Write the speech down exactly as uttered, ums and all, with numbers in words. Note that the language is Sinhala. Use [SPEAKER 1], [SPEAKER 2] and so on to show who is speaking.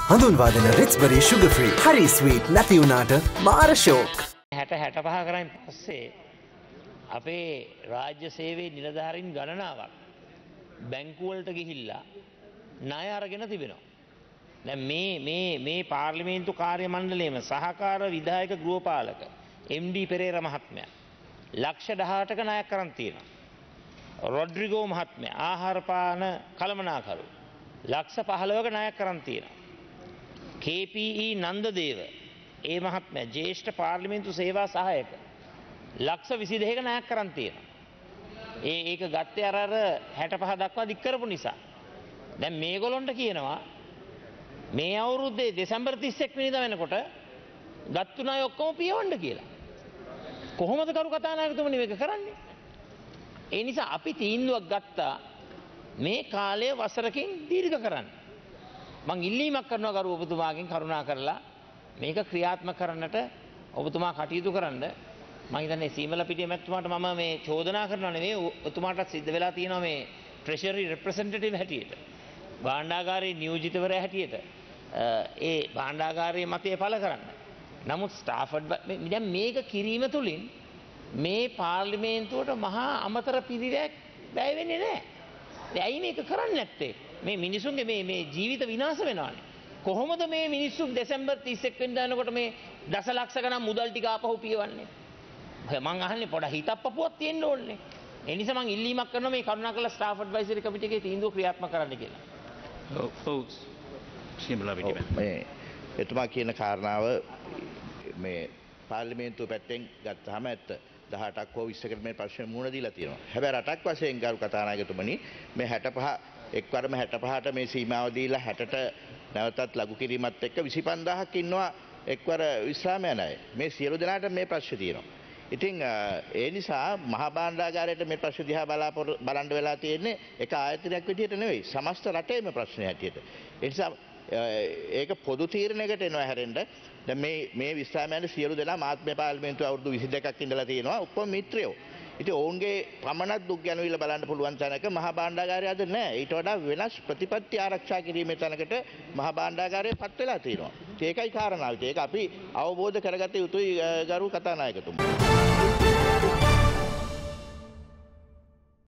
[SPEAKER 1] හඳුන්වා දෙන රිච්බරි sugar free හරි sweet නැති වුණාට මාර ෂෝක්.
[SPEAKER 2] හැට හැටපහ කරන් පස්සේ අපේ රාජ්‍ය සේවයේ නිලධාරීන් ගණනාවක් බැංකු වලට ගිහිල්ලා ණය අරගෙන තිබෙනවා. දැන් මේ මේ මේ පාර්ලිමේන්තු කාර්ය මණ්ඩලයේම සහකාර විධායක ගෘහපාලක එම් ඩී පෙරේරා මහත්මයා ලක්ෂ දහඅටක ණයක් කරන් තියෙනවා. රොඩ්රිගෝ මහත්මයා ආහාර පාන කළමනාකරු ලක්ෂ පහළොවක ණයක් කරන් තියෙනවා. කේ පී ඊ නන්දදේව ඒ මහත්මයා ජ්‍යෙෂ්ඨ පාර්ලිමේන්තු සේවා සහායක ලක්ෂ විසිදෙකක ණයක් කරන් තියෙනවා. ඒ ඒක ගත්තේ අර අර හැටපහ දක්වා දික් කරපු නිසා. දැන් මේගොල්ලොන්ට කියනවා මේ අවුරුද්දේ දෙසැම්බර් තිස් එක් වෙනිදා වෙනකොට ගත්තු ණය ඔක්කොම පියවන්න කියලා. කොහොමද කරු කතානායකතුමනි මේක කරන්නේ? ඒ නිසා අපි තීන්දුවක් ගත්තා මේ කාලය වසරකින් දීර්ඝ කරන්න. මං ඉල්ලීමක් කරනවා ගරු ඔබතුමාගෙන් කරුණා කරලා මේක ක්‍රියාත්මක කරන්නට ඔබතුමා කටයුතු කරන්න. මම හිතන්නේ සීමල පිටිය මැතිතුමාට මම මේ චෝදනා කරනවා නෙවෙයි ඔතුමාටත් සිද්ධ වෙලා තියෙනවා මේ ට්‍රෙෂරි රෙප්‍රසෙන්ටටිව් හැටියට භාණ්ඩාගාරයේ නියෝජිතවරයා හැටියට ඒ භාණ්ඩාගාරයේ මතය පළ කරන්න. නමුත් ස්ටාෆර්ඩ් දැන් මේක කිරීම තුළින් මේ පාර්ලිමේන්තුවට මහා අමතර පිරිවැයක් වැය වෙන්නේ නැහැ. ඇයි මේක කරන්නේ නැත්තේ? මේ මිනිසුන්ගේ මේ මේ ජීවිත විනාශ වෙනවානේ. කොහොමද මේ මිනිස්සු දෙසැම්බර් තිස් එක් වෙනිදා යනකොට මේ දසලක්ෂ ගණන් මුදල් ටික ආපහු පියවන්නේ? මං අහන්නේ පොඩ හිතප්පපුවක් තියෙන්න ඕනේ. ඒ නිසා මං ඉල්ලීමක් කරනවා මේ කරුණාකරලා ස්ටාෆ් ඇඩ්වයිසරි කමිටියේ තීන්දුව ක්‍රියාත්මක කරන්න කියලා.
[SPEAKER 3] ඔව් සිම්බලා පිටිම. මේ එතුමා කියන කාරණාව මේ පාර්ලිමේන්තුව පැත්තෙන් ගත්තාම ඇත්ත. දහඅටක් හෝ විස්සකට මේ ප්‍රශ්න මුහුණ දීලා තියෙනවා. හැබැයි රටක් වශයෙන් ගරු කතානායකතුමනි මේ හැටපහ එක්වරම හැටපහට මේ සීමාව දීලා හැටට නැවතත් ලඝු කිරීමත් එක්ක විසි පන්දාහක් ඉන්නවා එක්වර විශ්‍රාම යන අය. මේ සියලු දෙනාට මේ ප්‍රශ්න තියෙනවා. ඉතින් ඒ නිසා මහා භාණ්ඩාගාරයට මේ ප්‍රශ්න දිහා බලාපොරොත්තු බලන්න වෙලා තියෙන්නේ එක ආයතනයක් විදිහට නෙවෙයි සමස්ත රටේම ප්‍රශ්නයක් හැටියට. ඒ නිසා ඒක පොදු තීරණයකට එනවා හැරෙන්න. දැන් මේ මේ විශ්‍රාමයන්ට සියලු දෙනා මාත්මය පාර්ලිමේන්තුව අවුරුදු විසි දෙකක් ඉඳලා තියෙනවා. ඔක්කොම මිත්‍රයෝ. ඉතින් ඔවුන්ගේ පමණක් දුක් ගැනවිල්ල බලන්න පුළුවන් තැනක මහා භාණ්ඩාගාරය අද නැහැ. ඊට වඩා වෙනස් ප්‍රතිපත්ති ආරක්ෂා කිරීමේ තැනකට මහා භාණ්ඩාගාරය පත් වෙලා තියෙනවා. ඒකයි කාරණාව. ඒක අපි අවබෝධ කරගත යුතුයි ගරු කතානායකතුමා.